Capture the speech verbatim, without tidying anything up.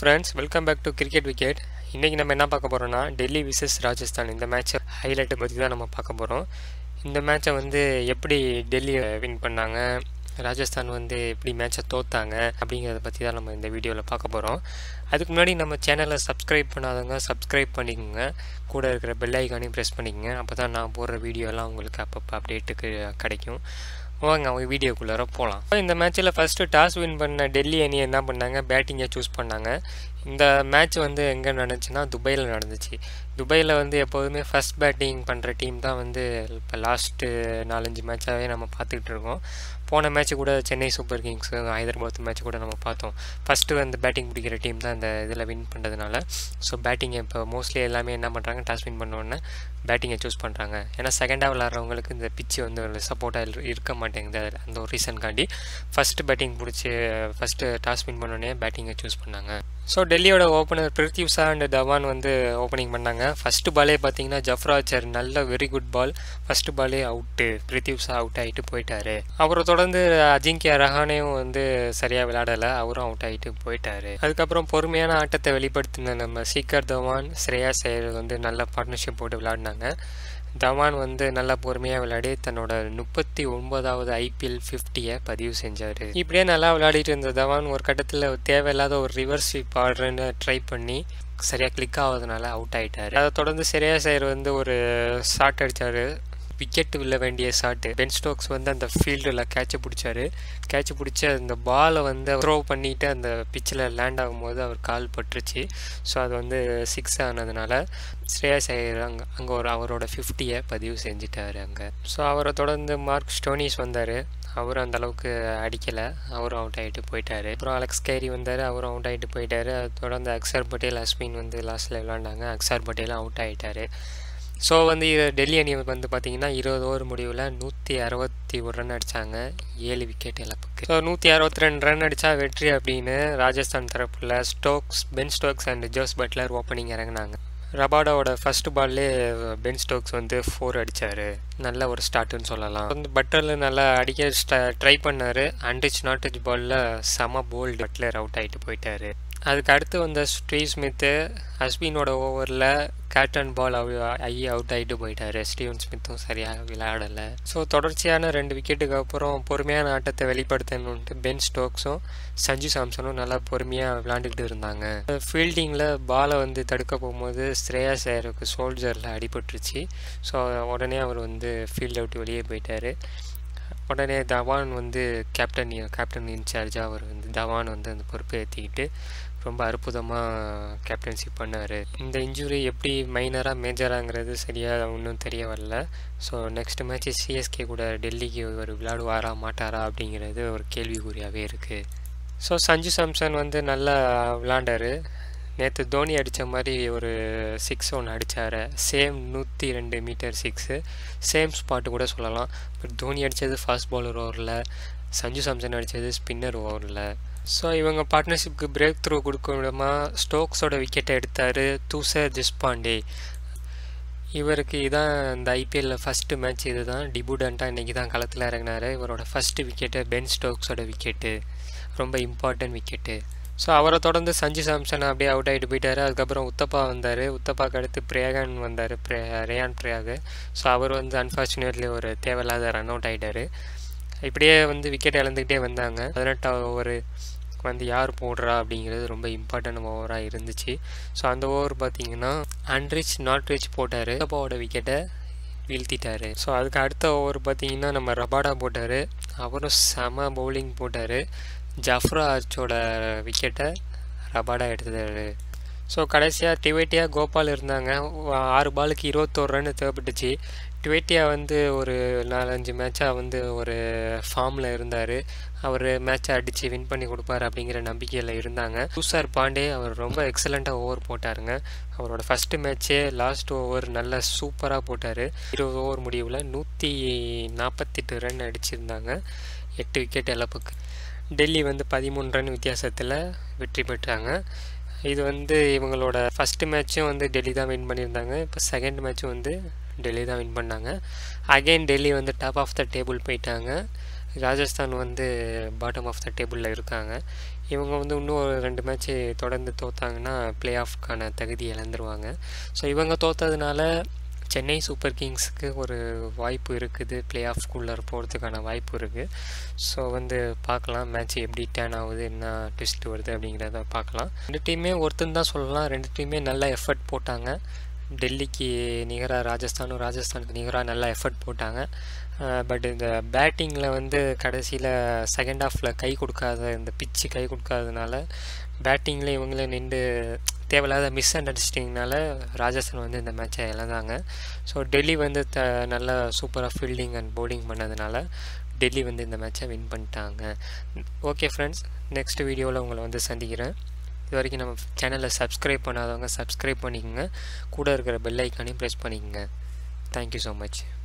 friends, welcome back to Cricket Wicket. இன்னைக்கு நம்ம என்ன பார்க்க போறோம்னா டெல்லி விசஸ் ராஜஸ்தான் இந்த மேட்ச் ஹைலைட் பத்தி தான் நம்ம பார்க்க போறோம். இந்த மேட்சை வந்து எப்படி டெல்லி வின் பண்ணாங்க, ராஜஸ்தான் வந்து எப்படி மேட்சை தோத்தாங்க அப்படிங்கறத பத்தி தான் நம்ம இந்த வீடியோல பார்க்க போறோம். அதுக்கு முன்னாடி நம்ம சேனலை சப்ஸ்கிரைப் பண்ணாதவங்க சப்ஸ்கிரைப் பண்ணிக்கோங்க, கூட இருக்கிற பெல் ஐகானையும் பிரஸ் பண்ணிக்கங்க. அப்பதான் நான் போடுற வீடியோ எல்லாம் உங்களுக்கு அப்பப்போ அப்டேட்டுக்கு கிடைக்கும். வாங்க அவங்க வீடியோக்குள்ளார போகலாம். இந்த மேட்ச்சில் ஃபஸ்ட்டு டாஸ் வின் பண்ண டெல்லி அணி என்ன பண்ணாங்க, பேட்டிங்கை சூஸ் பண்ணாங்க. இந்த மேட்ச் வந்து எங்கே நடந்துச்சுன்னா துபாயில் நடந்துச்சு. துபாயில் வந்து எப்போதுமே ஃபஸ்ட் பேட்டிங் பண்ணுற டீம் தான் வந்து இப்போ லாஸ்ட்டு நாலஞ்சு மேட்சாகவே நம்ம பார்த்துக்கிட்டு இருக்கோம். போன மேட்ச்சு கூட Chennai super kings Hyderabad match கூட நம்ம பார்த்தோம். ஃபஸ்ட்டு வந்து பேட்டிங் பிடிக்கிற டீம் தான் இந்த இதில் வின் பண்ணுறதுனால. ஸோ பேட்டிங்கை இப்போ மோஸ்ட்லி எல்லாமே என்ன பண்ணுறாங்க, டாஸ் வின் பண்ணோன்னே பேட்டிங்கை சூஸ் பண்ணுறாங்க. ஏன்னா செகண்டாக விளாட்றவங்களுக்கு இந்த பிச்சு வந்து ஒரு சப்போர்ட்டாக இருக்க மாட்டேங்குது. அதில் அந்த ஒரு ரீசன்காண்டி ஃபஸ்ட்டு பேட்டிங் பிடிச்சி ஃபஸ்ட்டு டாஸ் வின் பண்ணோடனே பேட்டிங்கை சூஸ் பண்ணாங்க. So டெல்லியோட opener Prithvi Shah and Dhawan வந்து ஓப்பனிங் பண்ணாங்க. ஃபஸ்ட்டு பாலே பார்த்தீங்கன்னா ஜஃப்ராஜர் நல்ல வெரி குட் பால். ஃபஸ்ட்டு பாலே அவுட்டு, பிருத்வி ஷா அவுட் ஆகிட்டு போயிட்டாரு. அவரை தொடர்ந்து அஜிங்கியா ரஹானேயும் வந்து சரியாக விளையாடலை, அவரும் அவுட் ஆகிட்டு போயிட்டாரு. அதுக்கப்புறம் பொறுமையான ஆட்டத்தை வெளிப்படுத்தின நம்ம சீக்கர் தவான், ஸ்ரேயாஸ் ஐயர் வந்து நல்ல பார்ட்னர்ஷிப் போட்டு விளையாடினாங்க. தவான் வந்து நல்லா பொறுமையாக விளையாடி தன்னோட முப்பத்தி ஒன்பதாவது ஐபிஎல் ஃபிஃப்டியை பதிவு செஞ்சார். இப்படியே நல்லா விளையாடிட்டு இருந்த தவான் ஒரு கட்டத்தில் தேவையில்லாத ஒரு ரிவர்ஸ் ஸ்வீப் ஆடுறேன்னு ட்ரை பண்ணி சரியாக கிளிக் ஆகாதனால அவுட் ஆகிட்டார். அதை தொடர்ந்து ஸ்ரேயாஸ் ஐயர் வந்து ஒரு ஷாட் அடித்தார், விக்கெட்டு விழ வேண்டிய ஷாட்டு. பென் ஸ்டோக்ஸ் வந்து அந்த ஃபீல்டில் கேட்சை பிடிச்சாரு. கேட்சை பிடிச்சி அந்த பாலை வந்து த்ரோ பண்ணிவிட்டு அந்த பிச்சில் லேண்ட் ஆகும்போது அவர் கால் பட்டுருச்சு. ஸோ அது வந்து சிக்ஸ் ஆனதுனால ஸ்ரேயாஸ் ஐயர் அங்கே அங்கே ஒரு அவரோட ஃபிஃப்டியை பதிவு செஞ்சிட்டார் அங்கே. ஸோ அவரை தொடர்ந்து மார்க் ஸ்டோனிஸ் வந்தார், அவரும் அந்தளவுக்கு அடிக்கலை, அவரும் அவுட் ஆகிட்டு போயிட்டார். அப்புறம் அலெக்ஸ் கேரி வந்தார், அவரும் அவுட் ஆகிட்டு போயிட்டார். அது தொடர்ந்து அக்ஷர் பட்டேல், அஸ்வின் வந்து லாஸ்ட்டில் விளாண்டாங்க. அக்ஷர் பட்டேலும் அவுட் ஆகிட்டார். ஸோ வந்து டெல்லி அணி வந்து பார்த்தீங்கன்னா இருபது ஓவர் முடிவில் நூற்றி அறுபத்தி ஒரு ரன் அடித்தாங்க, ஏழு விக்கெட் இழப்புக்கு. ஸோ நூற்றி அறுபத்தி ரெண்டு ரன் அடித்தா வெற்றி அப்படின்னு ராஜஸ்தான் தரப்பில் Stokes, Ben Stokes and Jos Buttler opening இறங்கினாங்க. ரபாடாவோட ஃபர்ஸ்ட் பால்லே பென் ஸ்டோக்ஸ் வந்து ஃபோர் அடித்தார், நல்ல ஒரு ஸ்டார்ட்டுன்னு சொல்லலாம். வந்து பட்லர் நல்லா அடிக்க ஸ்ட ட்ரை பண்ணார். அன்ரிச் நாட்டேஜ் பாலில் செம போல்டு, பட்லர் அவுட் ஆகிட்டு போயிட்டார். அதுக்கு அடுத்து வந்த ஸ்டீவ் ஸ்மித்து அஸ்வினோட ஓவரில் கேப்டன் பால் ஐ அவுட் ஆகிட்டு போயிட்டார். ஸ்டீவன் ஸ்மித்தும் சரியாக விளையாடலை. ஸோ தொடர்ச்சியான ரெண்டு விக்கெட்டுக்கு அப்புறம் பொறுமையான ஆட்டத்தை வெளிப்படுத்தணுன்ட்டு பென் ஸ்டோக்ஸும் சஞ்சு சாம்சனும் நல்லா பொறுமையாக விளையாண்டுக்கிட்டு இருந்தாங்க. ஃபீல்டிங்கில் பாலை வந்து தடுக்க போகும்போது ஸ்ரேயாஸ் ஐயருக்கு ஷோல்டரில் அடிபட்டுருச்சு. ஸோ உடனே அவர் வந்து ஃபீல்டை விட்டு வெளியே போயிட்டார். உடனே தவான் வந்து கேப்டன் கேப்டன் இன்சார்ஜாக அவர் வந்து தவான் வந்து அந்த பொறுப்பை ஏற்றிக்கிட்டு ரொம்ப அற்புதமாக கேப்டன்ஷிப் பண்ணார். இந்த இன்ஜுரி எப்படி மைனராக மேஜராங்கிறது சரியாக ஒன்றும் தெரிய வரல. ஸோ நெக்ஸ்ட் மேட்ச்சு சிஎஸ்கே கூட டெல்லிக்கு ஒரு விளையாடுவாரா மாட்டாரா அப்படிங்கிறது ஒரு கேள்விக்குறியாகவே இருக்குது. ஸோ சஞ்சு சாம்சன் வந்து நல்லா விளாண்டார். நேற்று தோனி அடித்த மாதிரி ஒரு சிக்ஸ் ஒன்று அடித்தார், சேம் நூற்றி ரெண்டு மீட்டர் சிக்ஸு, சேம் ஸ்பாட்டு கூட சொல்லலாம். பட் தோனி அடித்தது ஃபாஸ்ட் பவுலர் ஓவரில், சஞ்சு சாம்சன் அடித்தது ஸ்பின்னர் ஓவரில். ஸோ இவங்க பார்ட்னர்ஷிப்க்கு பிரேக் த்ரூ கொடுக்க விடமாக ஸ்டோக்ஸோட விக்கெட்டை எடுத்தார் தூசர் தேஷ்பாண்டே. இவருக்கு இதான் இந்த ஐபிஎல்லில் ஃபஸ்ட்டு மேட்ச், இது தான் டிபுடண்ட்டாக இன்றைக்கி தான் களத்தில் இறங்கினார். இவரோட ஃபஸ்ட்டு விக்கெட்டு பென் ஸ்டோக்ஸோட விக்கெட்டு, ரொம்ப இம்பார்ட்டன்ட் விக்கெட்டு. ஸோ அவரை தொடர்ந்து சஞ்சு சாம்சன் அப்படியே அவுட் ஆகிட்டு போயிட்டார். அதுக்கப்புறம் உத்தப்பா வந்தார், உத்தப்பாக்கு அடுத்து பிரயாகன் வந்தார், பிரே ரேயான் பிரயாக். ஸோ அவர் வந்து அன்ஃபார்ச்சுனேட்லி ஒரு தேவையில்லாத ரன் அவுட் ஆகிட்டார். இப்படியே வந்து விக்கெட் இழந்துக்கிட்டே வந்தாங்க. பதினெட்டாவது ஓவர் வந்து யார் போடுறா அப்படிங்கிறது ரொம்ப இம்பார்ட்டன்ட் ஓவராக இருந்துச்சு. ஸோ அந்த ஓவர் பார்த்தீங்கன்னா அன்ரிச் நாட்ரிச் போட்டார், உத்தப்பாவோட விக்கெட்டை வீழ்த்திட்டார். ஸோ அதுக்கு அடுத்த ஓவர் பார்த்தீங்கன்னா நம்ம ரபாடா போட்டார், அவரும் செம பவுலிங் போட்டார். ஜஃப்ராஜோட விக்கெட்டை ரபாடா எடுத்தார். ஸோ கடைசியாக டிவேட்டியா கோபால் இருந்தாங்க. ஆறு பாலுக்கு இருபத்தோரு ரன் தேவைப்பட்டுச்சு. டிவேட்டியா வந்து ஒரு நாலஞ்சு மேட்சாக வந்து ஒரு ஃபார்மில் இருந்தார். அவர் மேட்சை அடித்து வின் பண்ணி கொடுப்பார் அப்படிங்கிற நம்பிக்கையில் இருந்தாங்க. துஷார் பாண்டே அவர் ரொம்ப எக்ஸலண்ட்டாக ஓவர் போட்டாருங்க. அவரோட ஃபஸ்ட்டு மேட்ச்சே லாஸ்ட் ஓவர் நல்லா சூப்பராக போட்டார். இருபது ஓவர் முடிவில் நூற்றி நாற்பத்தெட்டு ரன் அடிச்சிருந்தாங்க, எட்டு விக்கெட் இழப்புக்கு. டெல்லி வந்து பதிமூணு ரன் வித்தியாசத்தில் வெற்றி பெற்றாங்க. இது வந்து இவங்களோட ஃபஸ்ட்டு மேட்ச்சும் வந்து டெல்லி தான் வின் பண்ணியிருந்தாங்க. இப்போ செகண்ட் மேட்ச்சும் வந்து டெல்லி தான் வின் பண்ணாங்க. அகெயின் டெல்லி வந்து டாப் ஆஃப் த டேபிள் போயிட்டாங்க. ராஜஸ்தான் வந்து பாட்டம் ஆஃப் த டேபிளில் இருக்காங்க. இவங்க வந்து இன்னும் ஒரு ரெண்டு மேட்ச்சு தொடர்ந்து தோத்தாங்கன்னா ப்ளே ஆஃப்க்கான தகுதி இழந்துருவாங்க. ஸோ இவங்க தோற்றதுனால சென்னை சூப்பர் கிங்ஸுக்கு ஒரு வாய்ப்பு இருக்குது, ப்ளே ஆஃப்குள்ளே போகிறதுக்கான வாய்ப்பு இருக்குது. ஸோ வந்து பார்க்கலாம் மேட்ச் எப்படி டேர்ன் ஆகுது, என்ன ட்விஸ்ட் வருது அப்படிங்கிறத பார்க்கலாம். ரெண்டு டீமே ஒருத்தன் தான் சொல்லலாம், ரெண்டு டீமே நல்ல எஃபர்ட் போட்டாங்க. டெல்லிக்கு நிகராக ராஜஸ்தானும் ராஜஸ்தானுக்கு நிகராக நல்லா எஃபர்ட் போட்டாங்க. பட் இந்த பேட்டிங்கில் வந்து கடைசியில் செகண்ட் ஹாஃபில் கை கொடுக்காத, இந்த பிச்சு கை கொடுக்காததுனால பேட்டிங்கில் இவங்களே நின்று தேவையில்லாத மிஸ் அண்டர்ஸ்டாண்டிங்னால ராஜஸ்தான் வந்து இந்த மேட்சை இழந்தாங்க. ஸோ டெல்லி வந்து த நல்லா சூப்பராக ஃபீல்டிங் அண்ட் பவுலிங் பண்ணதுனால டெல்லி வந்து இந்த மேட்சை வின் பண்ணிட்டாங்க. ஓகே ஃப்ரெண்ட்ஸ், நெக்ஸ்ட் வீடியோவில் உங்களை வந்து சந்திக்கிறேன். இது வரைக்கும் நம்ம சேனலை சப்ஸ்கிரைப் பண்ணாதவங்க சப்ஸ்கிரைப் பண்ணிக்கோங்க, கூட இருக்கிற பெல் ஐக்கானையும் ப்ரெஸ் பண்ணிக்கோங்க. Thank you so much.